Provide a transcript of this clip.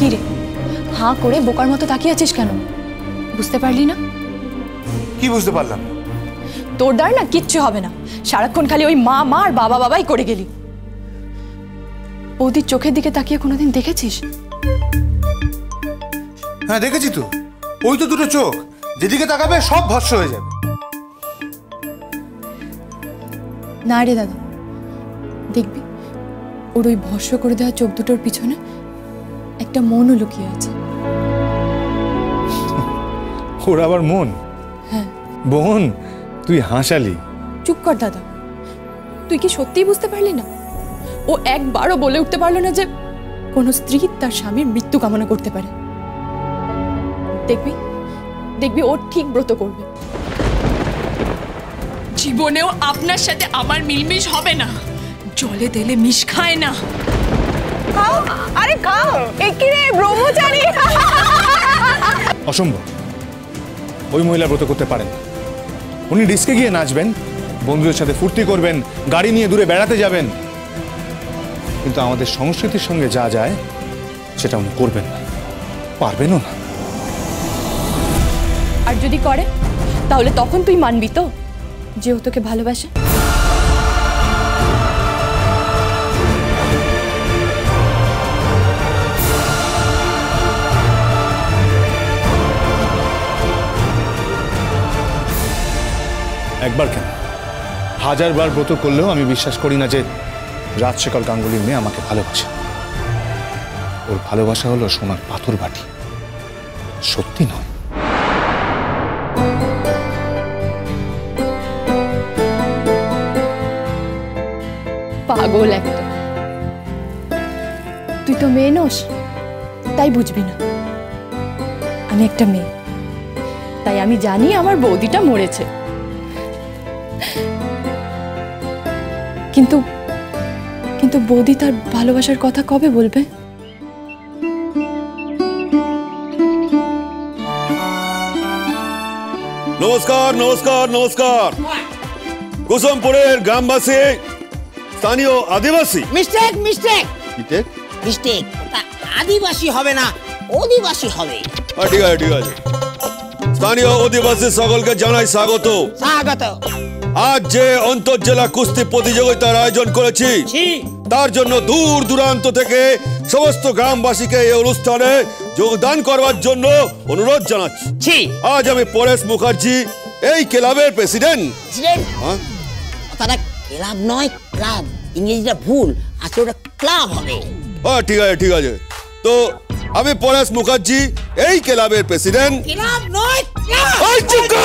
কি রে, হাঁ করে বোকার মতো তাকিয়ে আছিস কেন? বুঝতে পারলি না? কি বুঝতে পারলাম? তোর দ্বার না কিচ্ছু হবে না, সারাক্ষণ খালি ওই মা মা আর বাবা বাবাই করে গেলি। বৌদির চোখের দিকে তাকিয়ে কোনোদিন দেখেছিস? হ্যাঁ দেখেছি তো, ওই তো দুটো চোখ, যেদিকে তাকাবে সব ভস্ম হয়ে যাবে। না রে দাদা, দেখবি ওর ওই ভস্ম করে দেওয়া চোখ দুটোর পিছনে একটা মনও লুকিয়ে আছে। ওর আবার মন? হ্যাঁ। বোন তুই হাসালি। চুপ কর দাদা, তুই কি সত্যিই বুঝতে পারলি না? ও একবারও বলে উঠতে পারলো না যে কোনো স্ত্রী তার স্বামীর মৃত্যু কামনা করতে পারে। দেখবি দেখবি ও ঠিক ব্রত করবে। জীবনেও আপনার সাথে আমার মিলমিশ হবে না। জলে দিলে মিশ খায় না। খাও, আরে খাও। একি রে ব্রহ্মচারী। অসম্ভব, ওই মহিলা ব্রত করতে পারেন। উনি ডিস্কে গিয়ে নাচবেন, বন্ধুদের সাথে ফুর্তি করবেন, গাড়ি নিয়ে দূরে বেড়াতে যাবেন, কিন্তু আমাদের সংস্কৃতির সঙ্গে যা যায় সেটা উনি করবেন না, পারবেনও না। আর যদি করে তাহলে তখন তুই মানবি তো যে ও তোকে ভালোবাসে? একবার কেন, হাজারবার ব্রত করলেও আমি বিশ্বাস করি না যে রাজশেখর গাঙ্গুলির মেয়ে আমাকে ভালোবাসে। ওর ভালোবাসা হলো সোনার পাথর বাটি, সত্যি নয়। পাগল একটা, তুই তো মেয়ে নোস, তাই বুঝবি না। আমি একটা মেয়ে, তাই আমি জানি আমার বৌদিটা মরেছে। কিন্তু কিন্তু বৌদি তার ভালোবাসার কথা কবে বলবে? নমস্কার নমস্কার নমস্কার। কুসুমপুরের গ্রামবাসী, স্থানীয় আদিবাসী। মিস্টেক মিস্টেক মিস্টেক মিস্টেক, আদিবাসী হবে না, অধিবাসী হবে। ঠিক আছে ঠিক আছে। স্থানীয় অধিবাসী সকলকে জানাই স্বাগত। স্বাগত। আজ যে অন্তর্জেলা কুস্তি প্রতিযোগিতার আয়োজন করেছি, তার জন্য দূর দূরান্ত থেকে সমস্ত গ্রামবাসীকে এই অনুষ্ঠানে যোগদান করবার জন্য অনুরোধ জানাচ্ছি। আজ আমি পরেশ মুখার্জি, এই ক্লাবের প্রেসিডেন্ট। কথাটা ক্লাব নয়, ক্লাব। ইংরেজিটা ভুল, আসলে ওটা ক্লাব হবে। ঠিক আছে ঠিক আছে। তো আমি পরেশ মুখার্জি, এই ক্লাবের প্রেসিডেন্ট। ক্লাব নয়, ক্লাব।